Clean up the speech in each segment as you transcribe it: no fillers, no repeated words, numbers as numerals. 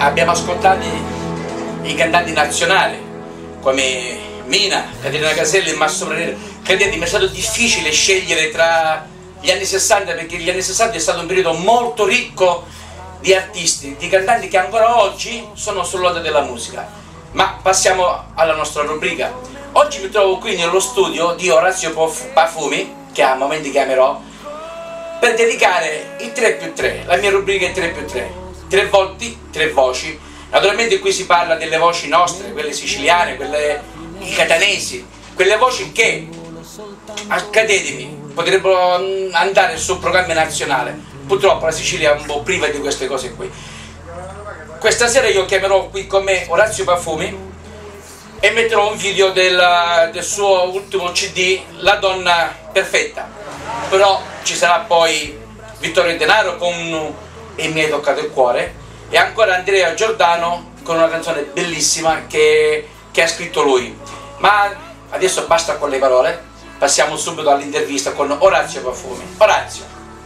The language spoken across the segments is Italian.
abbiamo ascoltato i cantanti nazionali come Mina, Caterina Caselli e Mastro Ranieri. Credetemi, è stato difficile scegliere tra gli anni 60, perché gli anni 60 è stato un periodo molto ricco di artisti, di cantanti che ancora oggi sono sull'onda della musica. Ma passiamo alla nostra rubrica. Oggi mi trovo qui nello studio di Orazio Pafumi, che a momenti chiamerò, per dedicare il 3+3, la mia rubrica è 3+3, 3 volti, 3 voci. Naturalmente qui si parla delle voci nostre, quelle siciliane, quelle catanesi, quelle voci che, credetemi, potrebbero andare sul programma nazionale. Purtroppo la Sicilia è un po' priva di queste cose qui. Questa sera io chiamerò qui con me Orazio Pafumi e metterò un video del suo ultimo CD, La donna perfetta. Però ci sarà poi Vittorio Denaro con E mi hai toccato il cuore, e ancora Andrea Giordano con una canzone bellissima che ha scritto lui. Ma adesso basta con le parole, passiamo subito all'intervista con Orazio Pafumi. Orazio.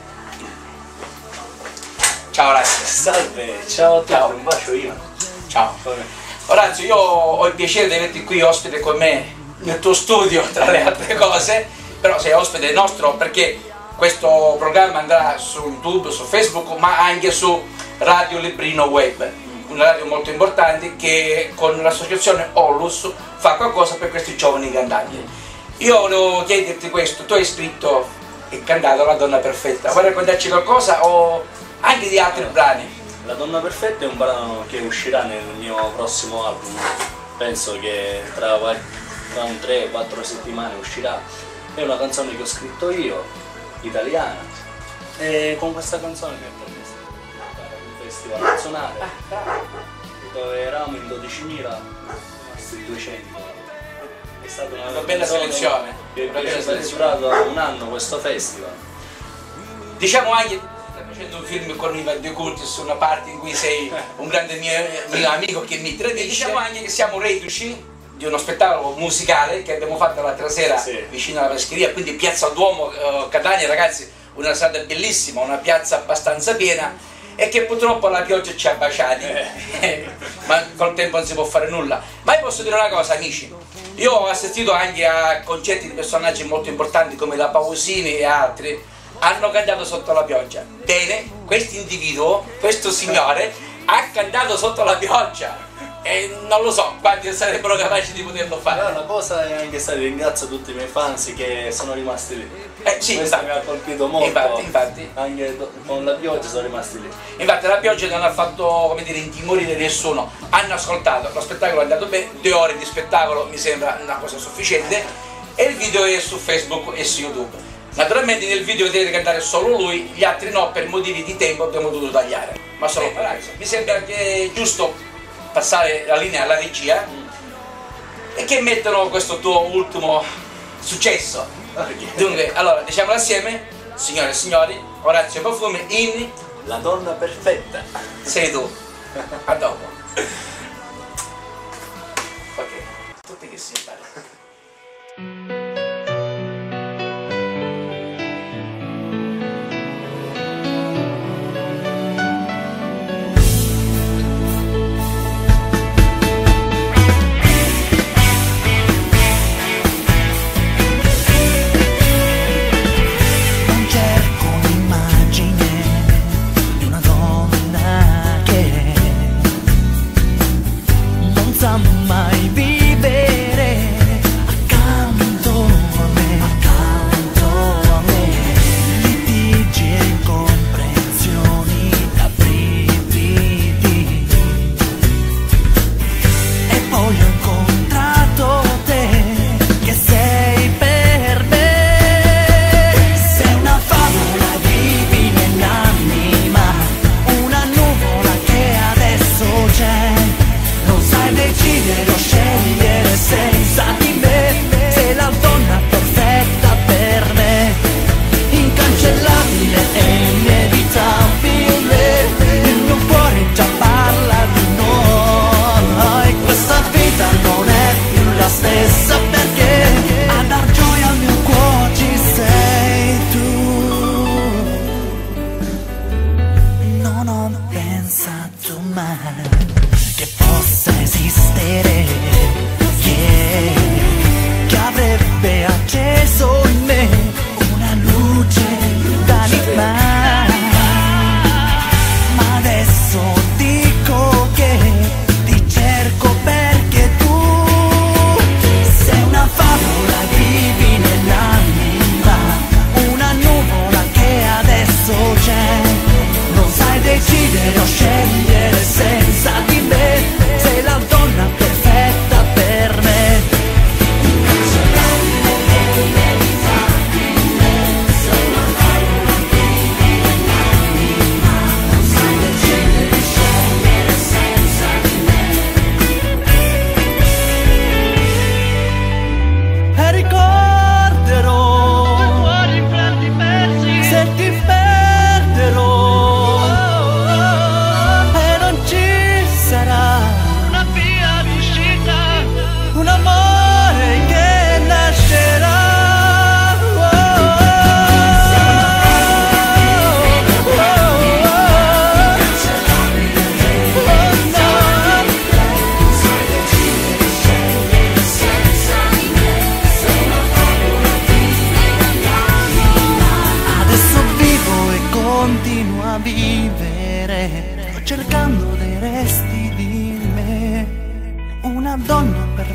Ciao Orazio. Salve, ciao a tutti, un bacio io. Ciao. Orazio, io ho il piacere di averti qui ospite con me nel tuo studio, tra le altre cose, però sei ospite nostro perché questo programma andrà su YouTube, su Facebook, ma anche su Radio Librino Web, una radio molto importante che con l'associazione Onlus fa qualcosa per questi giovani cantanti. Io volevo chiederti questo: tu hai scritto e cantato La donna perfetta, vuoi raccontarci qualcosa o anche di altri brani? La donna perfetta è un brano che uscirà nel mio prossimo album, penso che tra un 3-4 settimane uscirà. È una canzone che ho scritto io, italiana, e con questa canzone mi ho permesso di andare a un festival nazionale dove eravamo in 12.000, rimasti 200. È stata una bella selezione. Che è durato un anno questo festival. Diciamo anche, stai facendo un film con Ivan De Curtis, una parte in cui sei un grande mio amico che mi tradisce. Diciamo anche che siamo reduci di uno spettacolo musicale che abbiamo fatto l'altra sera, sì, vicino alla Pescheria, quindi Piazza Duomo, Catania, ragazzi, una strada bellissima, una piazza abbastanza piena, e che purtroppo la pioggia ci ha baciati, ma col tempo non si può fare nulla. Ma io posso dire una cosa, amici, io ho assistito anche a concerti di personaggi molto importanti come la Pausini e altri, hanno cantato sotto la pioggia. Bene, questo individuo, questo signore, ha cantato sotto la pioggia. E non lo so quanti sarebbero capaci di poterlo fare. Però la cosa è anche stata, ringrazio tutti i miei fans che sono rimasti lì. Sì, questo mi ha colpito molto. Infatti. Anche con la pioggia sono rimasti lì. Infatti la pioggia non ha fatto, come dire, intimorire nessuno. Hanno ascoltato, lo spettacolo è andato bene, 2 ore di spettacolo mi sembra una cosa sufficiente, e il video è su Facebook e su YouTube. Naturalmente nel video vedete cantare solo lui, gli altri no, per motivi di tempo abbiamo dovuto tagliare. Ma solo per questo. Mi sembra che è giusto passare la linea alla regia e che mettono questo tuo ultimo successo. Dunque, allora, diciamolo assieme, signore e signori, Orazio Pafumi in La donna perfetta. Sei tu. A dopo. Ok, tutti che si imparano.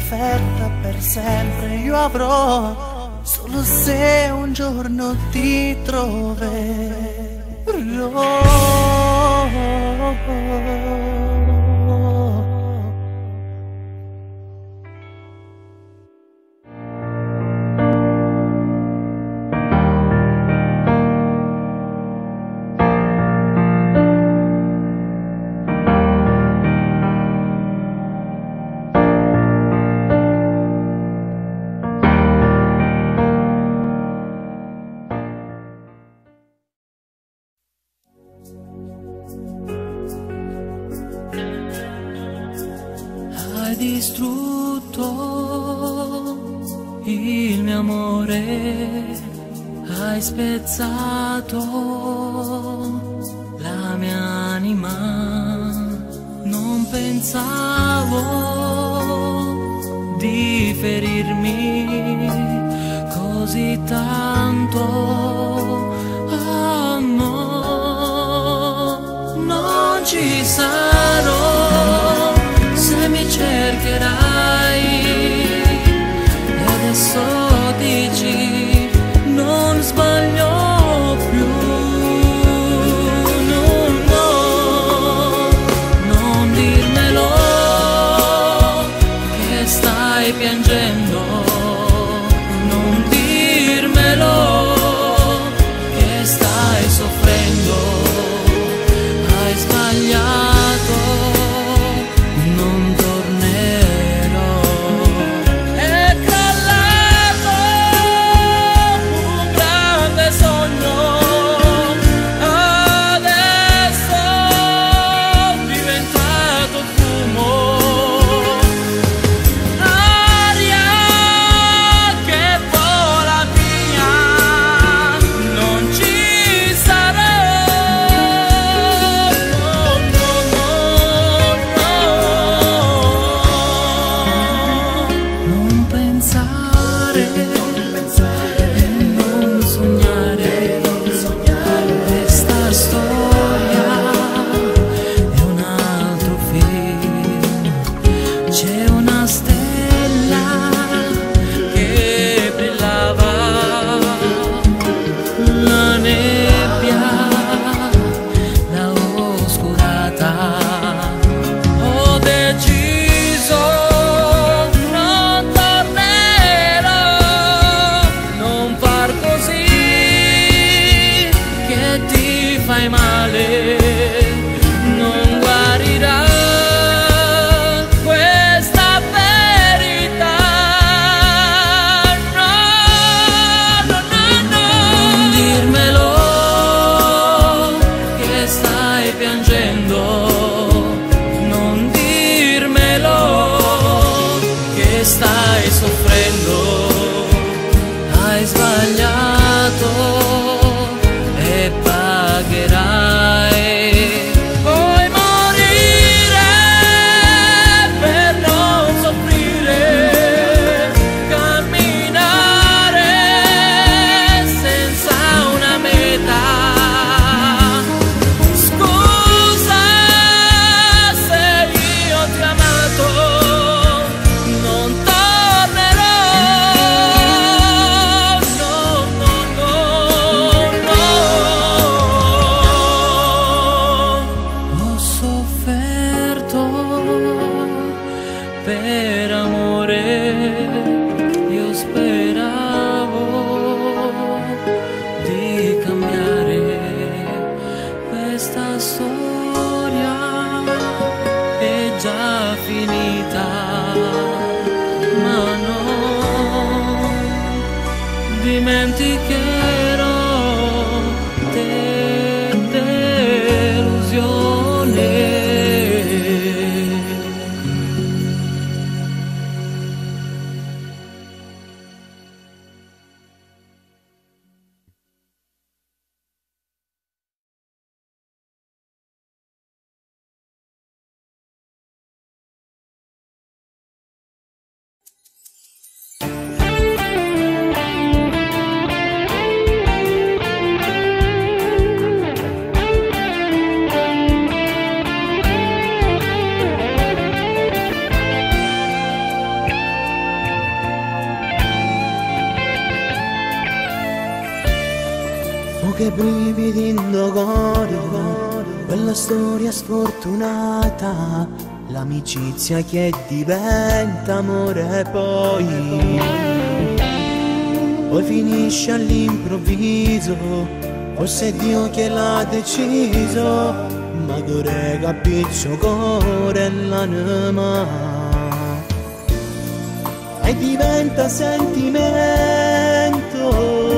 perfetta per sempre io avrò, solo se un giorno ti troverò. Hai distrutto il mio amore, hai spezzato la mia anima, non pensavo di ferirmi così tanto. Oh no, non ci sarò se mi cercherai, e adesso dici non sbaglio più. No, no, non dirmelo che stai piangendo, non dirmelo che stai soffrendo, hai sbagliato, non tornerò. È crollato un grande sogno, adesso è diventato fumo, aria che vola via, non ci sarà. No, no, no, no. Non pensare e non sognare, questa storia è un altro film. C'è una stella che brillava, la nebbia l'ha oscurata. Ho deciso non tornerò, non far così che ti fai male, non guarirà questa verità. No, no, no, no. Non dirmelo che stai piangendo, non dirmelo che stai soffrendo, hai sbagliato e pagherai. Puoi morire per non soffrire, camminare senza una meta. Scusa se io ti ho amato, non tornerò. No, no, no, no. Ho sofferto per amore, io speravo di cambiare questa storia, è già finita, ma non dimenticherò te, delusione. che brividi in cuore, quella storia sfortunata, l'amicizia che diventa amore poi finisce all'improvviso, forse è Dio che l'ha deciso, ma che capisco cuore l'anima e diventa sentimento,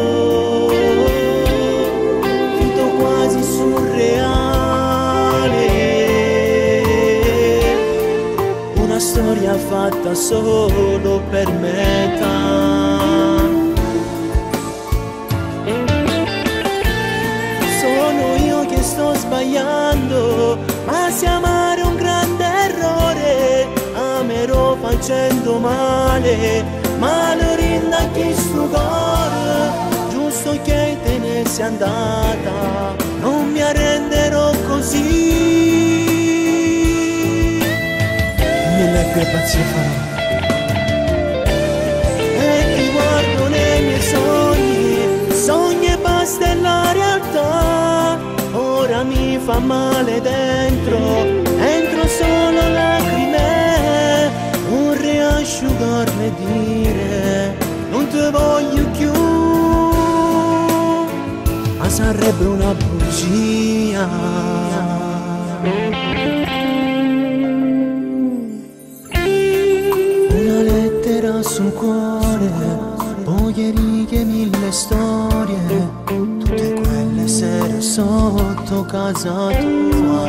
tutto quasi surreale, una storia fatta solo per metà. Sono io che sto sbagliando, ma se amare è un grande errore, amerò facendo male, male rinda chi sto cuore, giusto che te ne sia andata, non mi arrenderò così. Mille che pazzie farò, e ti guardo nei miei sogni, sogni e basta è la realtà, ora mi fa male dentro, entro solo lacrime, vorrei asciugarle e dire non te voglio più, ma sarebbe una bugia. Una lettera sul cuore, poi righe, mille storie, tutte quelle sere sotto casa tua.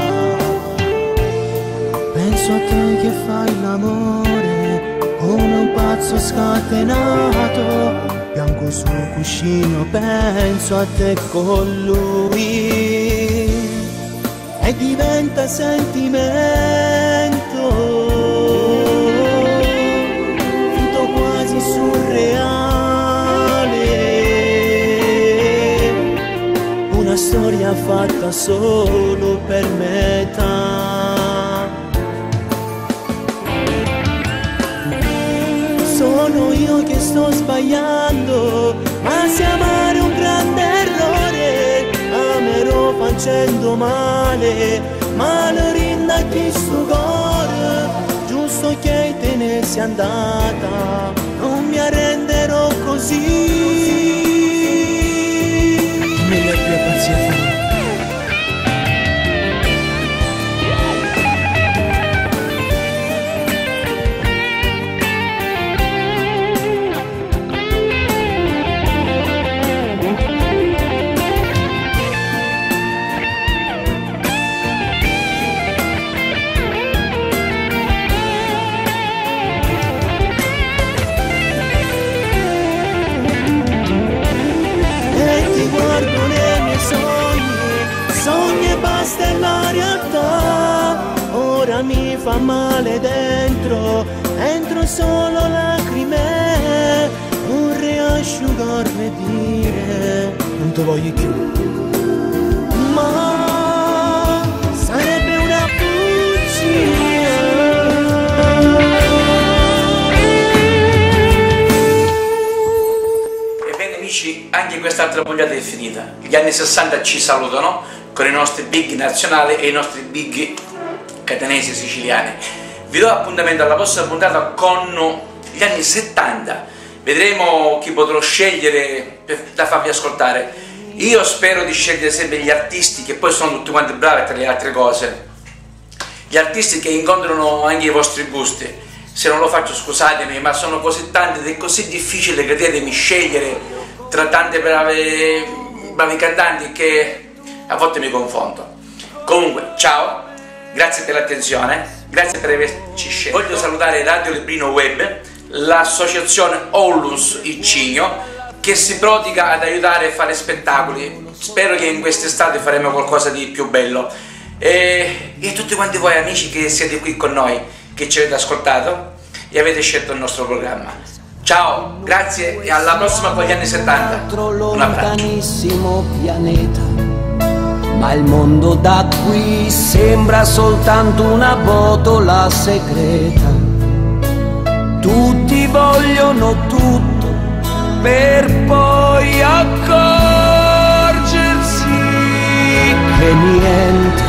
Penso a te che fai l'amore come un pazzo scatenato, piango sul cuscino, penso a te con lui e diventa sentimento, tutto quasi surreale, una storia fatta solo per metà. Sono io che sto sbagliando, ma se amare è un grande errore, amerò facendo male, male rinda chi sto cuore, giusto che te ne sia andata, non mi arrenderò così. Mille più pazienza. Basta è la realtà, ora mi fa male dentro, entro solo lacrime, vorrei asciugarle e dire non te voglio più, ma sarebbe una bugia. Ebbene amici, anche quest'altra puntata è finita. Gli anni 60 ci salutano con i nostri big nazionali e i nostri big catanesi siciliani. Vi do appuntamento alla prossima puntata con gli anni 70. Vedremo chi potrò scegliere da farvi ascoltare. Io spero di scegliere sempre gli artisti che poi sono tutti quanti bravi, tra le altre cose, gli artisti che incontrano anche i vostri gusti. Se non lo faccio scusatemi, ma sono così tanti ed è così difficile, credetemi, scegliere tra tante bravi cantanti che a volte mi confondo. Comunque, ciao, grazie per l'attenzione, grazie per averci scelto. Voglio salutare Radio Librino Web, l'associazione Oulus Icigno, che si prodiga ad aiutare a fare spettacoli. Spero che in quest'estate faremo qualcosa di più bello. E tutti quanti voi amici che siete qui con noi, che ci avete ascoltato e avete scelto il nostro programma. Ciao, grazie e alla prossima con gli anni 70. Un Lontanissimo pianeta, ma il mondo da qui sembra soltanto una botola segreta. Tutti vogliono tutto per poi accorgersi e niente